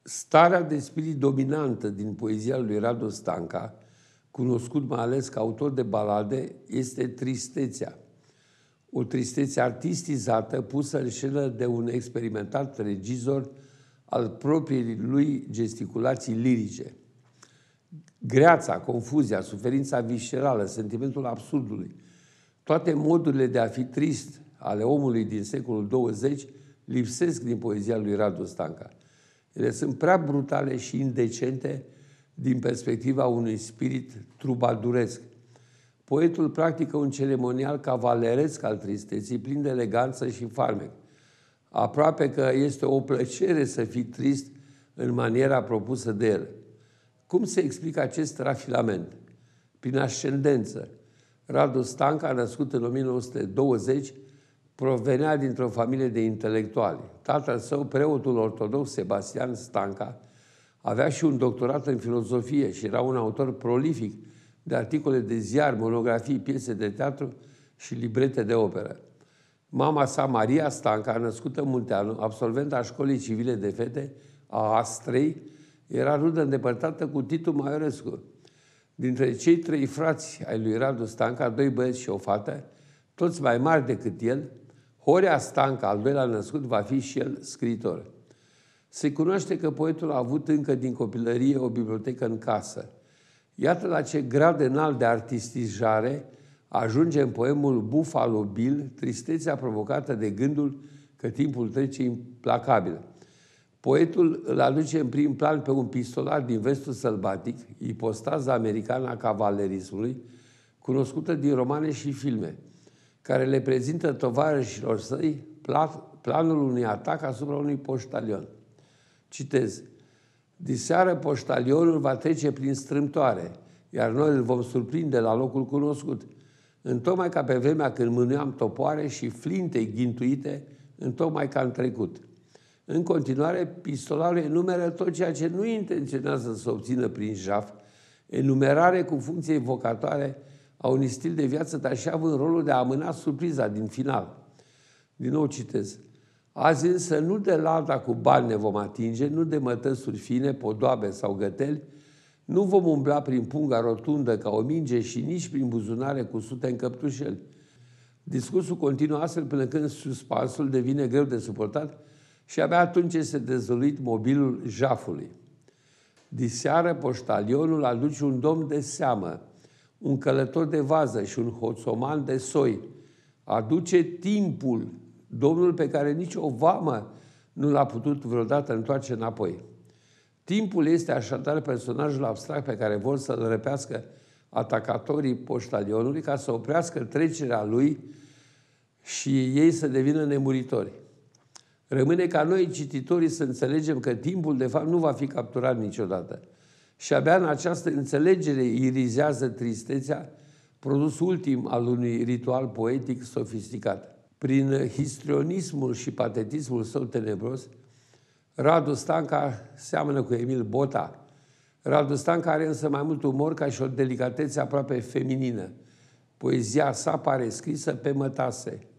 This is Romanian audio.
Starea de spirit dominantă din poezia lui Radu Stanca, cunoscut mai ales ca autor de balade, este tristețea. O tristețe artistizată, pusă în scenă de un experimentat regizor al propriei lui gesticulații lirice. Greața, confuzia, suferința viscerală, sentimentul absurdului, toate modurile de a fi trist ale omului din secolul 20 lipsesc din poezia lui Radu Stanca. Ele sunt prea brutale și indecente din perspectiva unui spirit trubaduresc. Poetul practică un ceremonial cavaleresc al tristeții, plin de eleganță și farmec. Aproape că este o plăcere să fii trist în maniera propusă de el. Cum se explică acest rafilament? Prin ascendență. Radu Stanca, născut în 1920, provenea dintr-o familie de intelectuali. Tatăl său, preotul ortodox Sebastian Stanca, avea și un doctorat în filozofie și era un autor prolific de articole de ziar, monografii, piese de teatru și librete de operă. Mama sa, Maria Stanca, născută în Munteanu, absolventă a Școlii Civile de Fete a Astrei, era rudă îndepărtată cu Titu Maiorescu. Dintre cei trei frați ai lui Radu Stanca, doi băieți și o fată, toți mai mari decât el, Horea Stanca, al doilea născut, va fi și el scriitor. Se cunoaște că poetul a avut încă din copilărie o bibliotecă în casă. Iată la ce grad înalt de artistizare ajunge în poemul Buffalo Bill tristețea provocată de gândul că timpul trece implacabil. Poetul îl aduce în prim plan pe un pistolar din vestul sălbatic, ipostaza americană a cavalerismului, cunoscută din romane și filme, care le prezintă tovarășilor săi planul unui atac asupra unui poștalion. Citez: diseară poștalionul va trece prin strâmtoare, iar noi îl vom surprinde la locul cunoscut, întocmai ca pe vremea când mânuiam topoare și flinte ghintuite, întocmai ca în trecut. În continuare, pistolarul enumeră tot ceea ce nu intenționează să obțină prin jaf, enumerare cu funcție evocatoare a unui stil de viață, dar și având rolul de a amâna surpriza din final. Din nou citez: azi însă nu de lada cu bani ne vom atinge, nu de mătăsuri fine, podoabe sau găteli, nu vom umbla prin punga rotundă ca o minge și nici prin buzunare cu sute în căptușeli. Discursul continuă astfel până când suspansul devine greu de suportat și abia atunci este dezvăluit mobilul jafului. Diseară poștalionul aduce un domn de seamă, un călător de vază și un hoțoman de soi. Aduce timpul, domnul pe care nici o vamă nu l-a putut vreodată întoarce înapoi. Timpul este așadar personajul abstract pe care vor să-l răpească atacatorii poștalionului ca să oprească trecerea lui și ei să devină nemuritori. Rămâne ca noi, cititorii, să înțelegem că timpul, de fapt, nu va fi capturat niciodată. Și abia în această înțelegere irizează tristețea, produs ultim al unui ritual poetic sofisticat. Prin histrionismul și patetismul său tenebros, Radu Stanca seamănă cu Emil Bota. Radu Stanca are însă mai mult umor ca și o delicatețe aproape feminină. Poezia sa pare scrisă pe mătase.